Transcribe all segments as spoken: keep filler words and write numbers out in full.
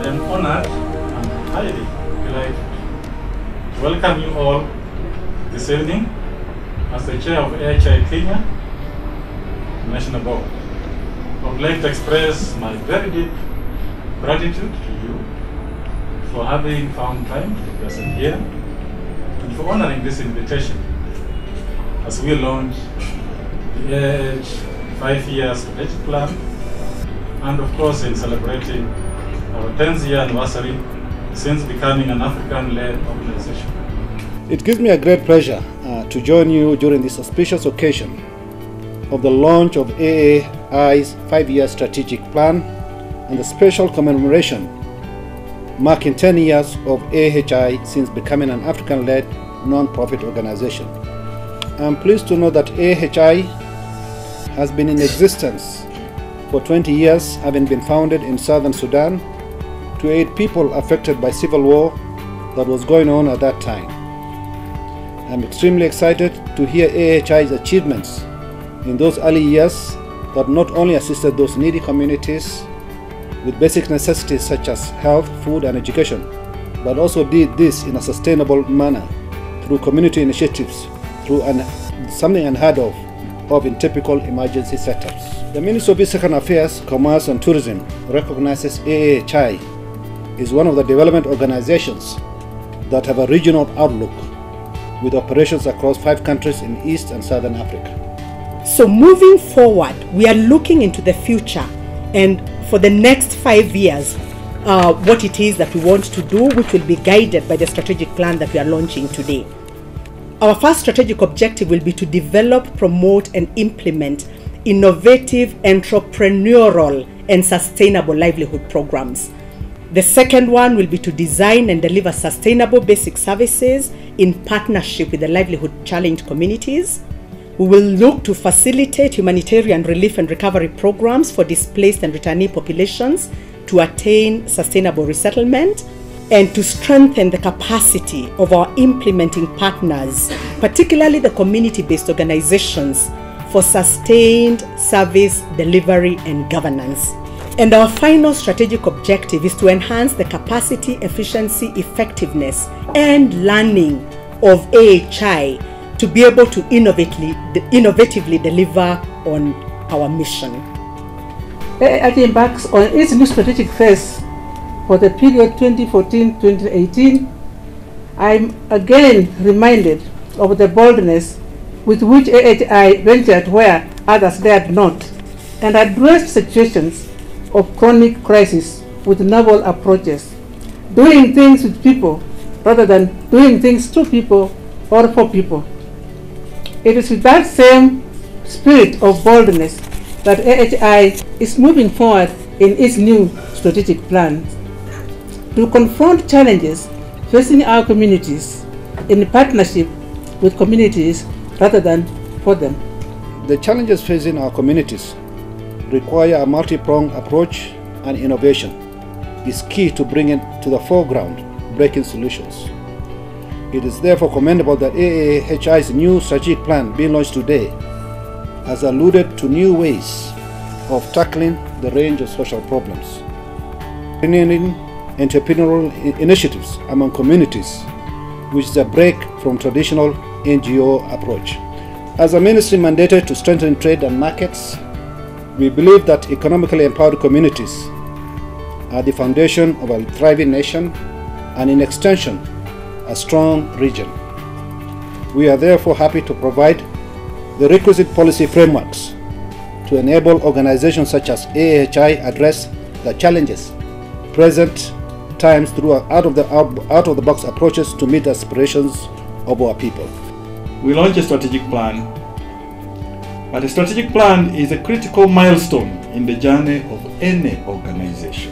am honored and highly delighted to welcome you all this evening as the chair of A A H I Kenya National Board. I would like to express my very deep gratitude to you for having found time to be present here and for honoring this invitation as we launch the A A H five-year strategic plan, and of course in celebrating our tenth year anniversary since becoming an African-led organization. It gives me a great pleasure uh, to join you during this auspicious occasion of the launch of A A H I's five-year strategic plan and the special commemoration marking ten years of A A H I since becoming an African-led non-profit organization. I'm pleased to know that A A H I has been in existence for twenty years, having been founded in southern Sudan to aid people affected by civil war that was going on at that time. I'm extremely excited to hear A A H I's achievements in those early years that not only assisted those needy communities with basic necessities such as health, food, and education, but also did this in a sustainable manner through community initiatives, through an, something unheard of, of in typical emergency setups. The Ministry of External Affairs, Commerce and Tourism recognizes A A H I is one of the development organizations that have a regional outlook with operations across five countries in East and Southern Africa. So moving forward, we are looking into the future and for the next five years, uh, what it is that we want to do, which will be guided by the strategic plan that we are launching today. Our first strategic objective will be to develop, promote, and implement innovative, entrepreneurial, and sustainable livelihood programs. The second one will be to design and deliver sustainable basic services in partnership with the livelihood challenged communities. We will look to facilitate humanitarian relief and recovery programs for displaced and returnee populations to attain sustainable resettlement, and to strengthen the capacity of our implementing partners, particularly the community-based organizations, for sustained service delivery and governance. And our final strategic objective is to enhance the capacity, efficiency, effectiveness, and learning of A A H I to be able to innovatively, innovatively deliver on our mission. A A H I embarks on its new strategic phase for the period twenty fourteen to twenty eighteen. I'm again reminded of the boldness with which A A H I ventured where others dared not, and addressed situations of chronic crisis with novel approaches, doing things with people rather than doing things to people or for people. It is with that same spirit of boldness that A A H I is moving forward in its new strategic plan to confront challenges facing our communities in partnership with communities rather than for them. The challenges facing our communities require a multi-pronged approach, and innovation is key to bringing to the foreground breaking solutions. It is therefore commendable that A A H I's new strategic plan being launched today has alluded to new ways of tackling the range of social problems, pioneering entrepreneurial initiatives among communities, which is a break from traditional N G O approach. As a ministry mandated to strengthen trade and markets, we believe that economically empowered communities are the foundation of a thriving nation and, in extension, a strong region. We are therefore happy to provide the requisite policy frameworks to enable organizations such as A A H I address the challenges present times through out of the out of the box approaches to meet the aspirations of our people. We launch a strategic plan, but a strategic plan is a critical milestone in the journey of any organization.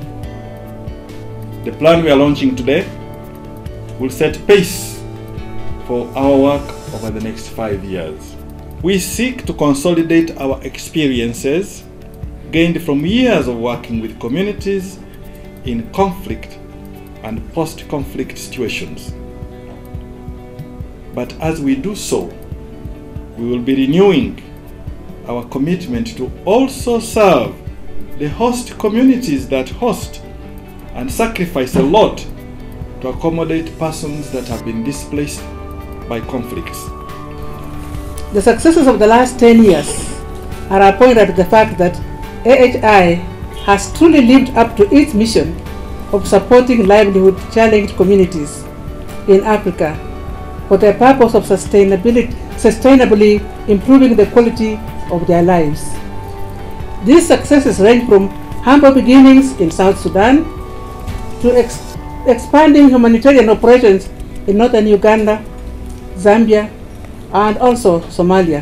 The plan we are launching today will set pace for our work over the next five years. We seek to consolidate our experiences gained from years of working with communities in conflict and post-conflict situations. But as we do so, we will be renewing our commitment to also serve the host communities that host and sacrifice a lot to accommodate persons that have been displaced by conflicts. The successes of the last ten years are a point at the fact that A H I has truly lived up to its mission of supporting livelihood challenged communities in Africa for the purpose of sustainability, sustainably improving the quality of their lives. These successes range from humble beginnings in South Sudan to ex expanding humanitarian operations in northern Uganda, Zambia, and also Somalia.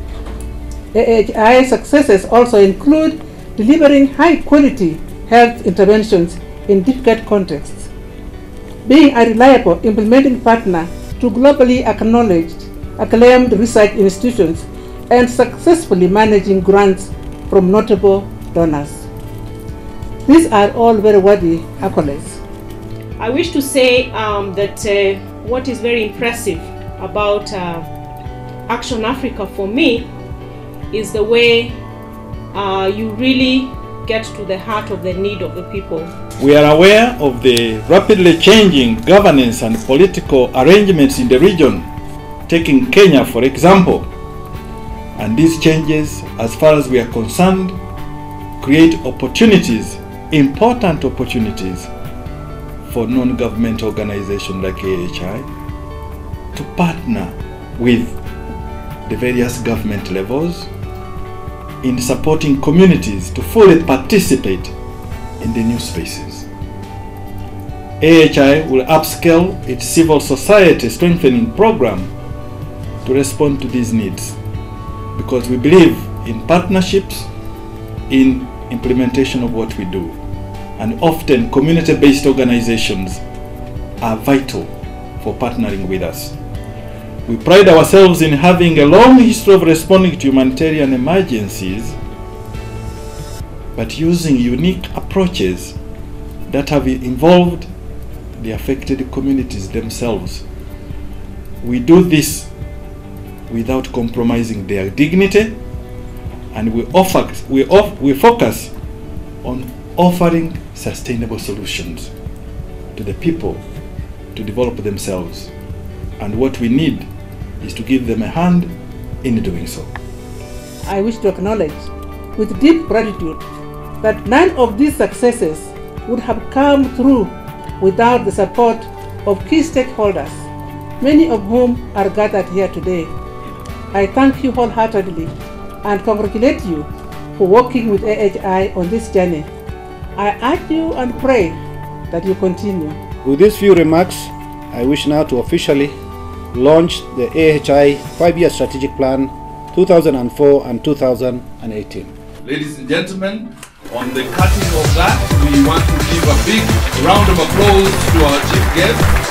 A H I successes also include delivering high-quality health interventions in difficult contexts, being a reliable implementing partner to globally acknowledged, acclaimed research institutions, and successfully managing grants from notable donors. These are all very worthy accolades. I wish to say um, that uh, what is very impressive about uh, Action Africa for me is the way uh, you really get to the heart of the need of the people. We are aware of the rapidly changing governance and political arrangements in the region, taking Kenya for example. And these changes, as far as we are concerned, create opportunities, important opportunities, for non-government organizations like A H I to partner with the various government levels in supporting communities to fully participate in the new spaces. A H I will upscale its civil society strengthening program to respond to these needs, because we believe in partnerships in implementation of what we do, and often community-based organizations are vital for partnering with us. We pride ourselves in having a long history of responding to humanitarian emergencies, but using unique approaches that have involved the affected communities themselves. We do this without compromising their dignity, and we, offer, we, off, we focus on offering sustainable solutions to the people to develop themselves. And what we need is to give them a hand in doing so. I wish to acknowledge with deep gratitude that none of these successes would have come through without the support of key stakeholders, many of whom are gathered here today. I thank you wholeheartedly and congratulate you for working with A H I on this journey. I urge you and pray that you continue. With these few remarks, I wish now to officially launch the A H I five-year strategic plan two thousand four and two thousand eighteen. Ladies and gentlemen, on the cutting of that, we want to give a big round of applause to our chief guest.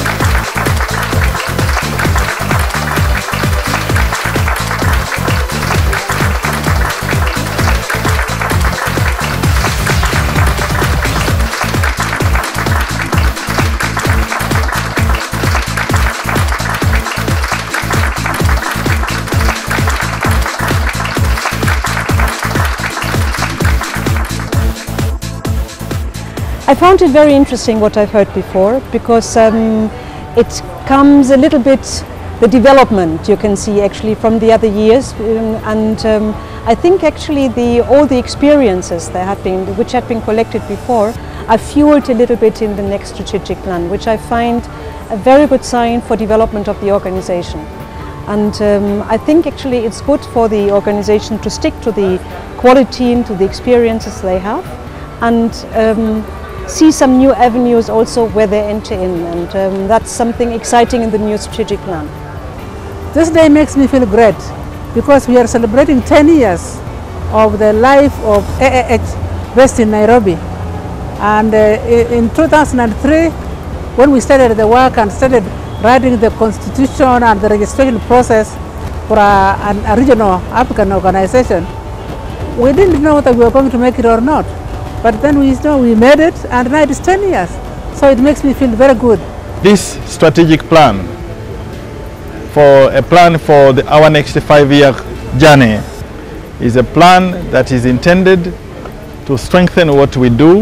I found it very interesting what I've heard before, because um, it comes a little bit, the development you can see actually from the other years, um, and um, I think actually the, all the experiences that have been, which had been collected before are fueled a little bit in the next strategic plan, which I find a very good sign for development of the organization. And um, I think actually it's good for the organization to stick to the quality and to the experiences they have, and um, see some new avenues also where they enter in, and um, that's something exciting in the new strategic plan. This day makes me feel great because we are celebrating ten years of the life of A A H based in Nairobi. And uh, in two thousand three, when we started the work and started writing the constitution and the registration process for a, a regional African organization, we didn't know that we were going to make it or not. But then we know we made it, and now it is ten years. So it makes me feel very good. This strategic plan, for a plan for the, our next five-year journey, is a plan that is intended to strengthen what we do,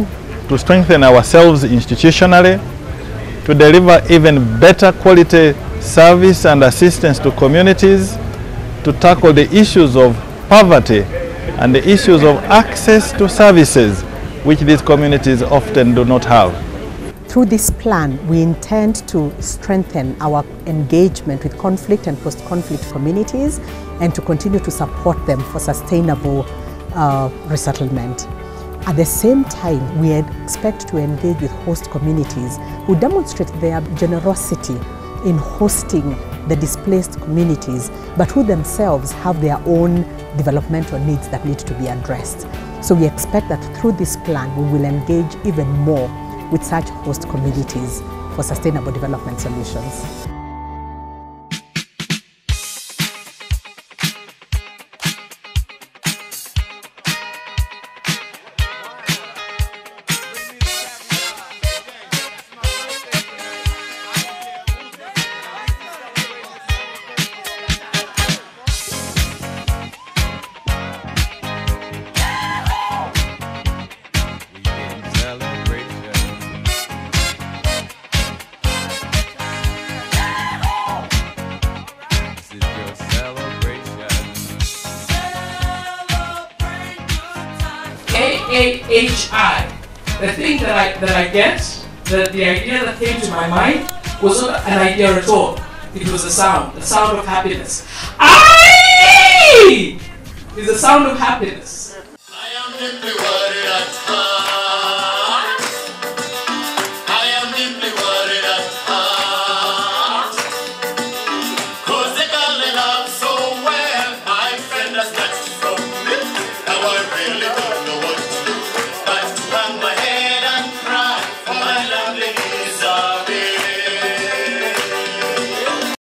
to strengthen ourselves institutionally, to deliver even better quality service and assistance to communities, to tackle the issues of poverty and the issues of access to services which these communities often do not have. Through this plan, we intend to strengthen our engagement with conflict and post-conflict communities and to continue to support them for sustainable uh, resettlement. At the same time, we expect to engage with host communities who demonstrate their generosity in hosting the displaced communities, but who themselves have their own developmental needs that need to be addressed. So we expect that through this plan, we will engage even more with such host communities for sustainable development solutions. A A H I. The thing that I that I get, the, the idea that came to my mind was not an idea at all. It was a sound, the sound of happiness. I is the sound of happiness.